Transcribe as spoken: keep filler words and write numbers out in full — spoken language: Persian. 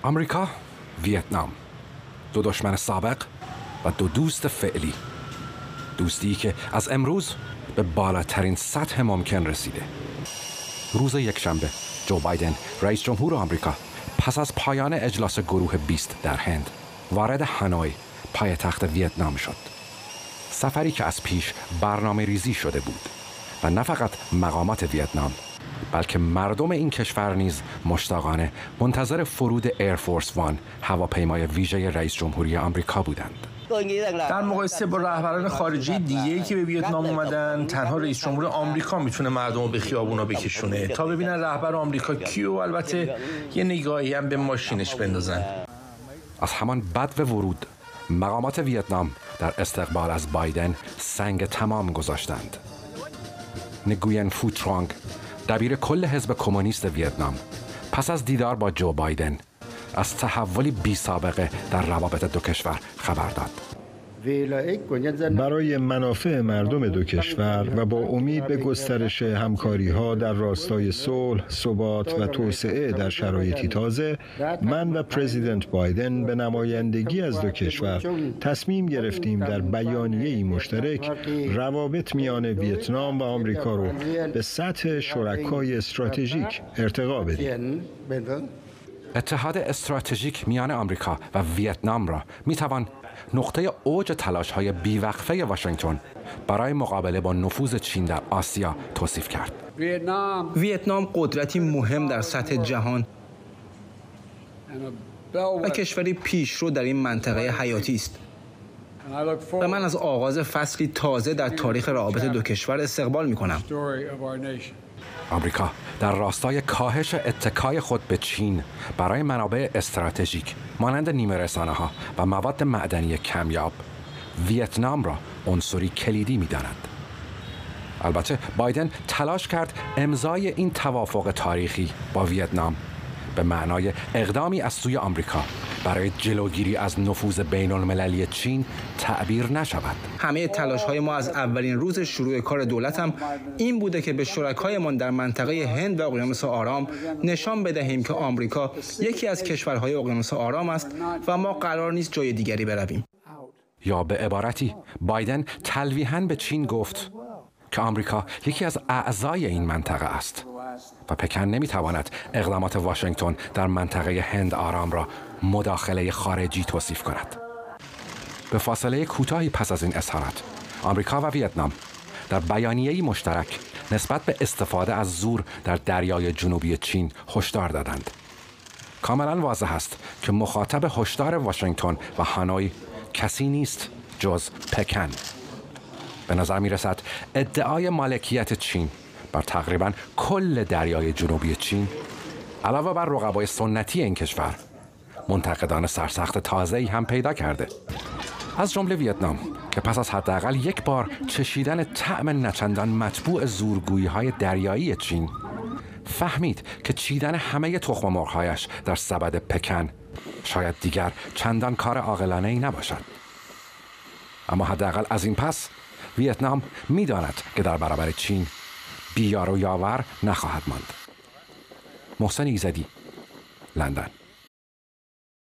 آمریکا، ویتنام، دو دشمن سابق و دو دوست فعلی. دوستی که از امروز به بالاترین سطح ممکن رسیده. روز یکشنبه جو بایدن رئیس جمهور آمریکا پس از پایان اجلاس گروه بیست در هند وارد هانوی پایتخت ویتنام شد. سفری که از پیش برنامه ریزی شده بود و نه فقط مقامات ویتنام بلکه مردم این کشور نیز مشتاقانه منتظر فرود ایرفورس وان هواپیمای ویژه رئیس جمهوری آمریکا بودند. در مقایسه با رهبران خارجی دیگه‌ای که به ویتنام اومدن، تنها رئیس جمهور آمریکا میتونه مردم رو به خیابونا بکشونه تا ببینن رهبر آمریکا کیه و البته یه نگاهی هم به ماشینش بندازن. از همان بدو ورود مقامات ویتنام در استقبال از بایدن سنگ تمام گذاشتند. نگوین فو ترانگ، دبیر کل حزب کمونیست ویتنام، پس از دیدار با جو بایدن از تحولی بی سابقه در روابط دو کشور خبر داد. برای منافع مردم دو کشور و با امید به گسترش همکاری‌ها در راستای صلح، ثبات و توسعه در شرایطی تازه، من و پرزیدنت بایدن به نمایندگی از دو کشور تصمیم گرفتیم در بیانیه‌ای مشترک روابط میان ویتنام و آمریکا رو به سطح شرکای استراتژیک ارتقا بدیم. اتحاد استراتژیک میان آمریکا و ویتنام را میتوان نقطه اوج تلاش‌های بیوقفه واشنگتن برای مقابله با نفوذ چین در آسیا توصیف کرد. ویتنام قدرتی مهم در سطح جهان و کشوری پیشرو در این منطقه حیاتی است. و من از آغاز فصلی تازه در تاریخ روابط دو کشور استقبال می‌کنم. آمریکا در راستای کاهش اتکای خود به چین برای منابع استراتژیک مانند نیمه رسانه‌ها و مواد معدنی کمیاب ویتنام را عنصری کلیدی می‌داند. البته بایدن تلاش کرد امضای این توافق تاریخی با ویتنام به معنای اقدامی از سوی آمریکا برای جلوگیری از نفوذ بین‌المللی چین تعبیر نشود. همه تلاش‌های ما از اولین روز شروع کار دولت هم این بوده که به شرکایمان در منطقه هند و اقیانوس آرام نشان بدهیم که آمریکا یکی از کشورهای اقیانوس آرام است و ما قرار نیست جای دیگری برویم. یا به عبارتی بایدن تلویحاً به چین گفت که آمریکا یکی از اعضای این منطقه است و پکن نمیتواند اقدامات واشنگتن در منطقه هند آرام را مداخله خارجی توصیف کند. به فاصله کوتاهی پس از این اظهارات، آمریکا و ویتنام در بیانیه‌ای مشترک نسبت به استفاده از زور در دریای جنوبی چین هشدار دادند. کاملا واضح است که مخاطب هشدار واشنگتن و هانوی کسی نیست جز پکن. به نظر می رسد ادعای مالکیت چین بر تقریباً کل دریای جنوبی چین علاوه بر رقبای سنتی این کشور منتقدان سرسخت تازه‌ای هم پیدا کرده، از جمله ویتنام که پس از حداقل یک بار چشیدن طعم نچندان مطبوع زورگویی‌های دریایی چین فهمید که چیدن همه تخم مرغ‌هایش در سبد پکن شاید دیگر چندان کار عاقلانه‌ای نباشد. اما حداقل از این پس ویتنام می‌داند که در برابر چین بیار و یاور نخواهد ماند. محسن ایزدی، لندن.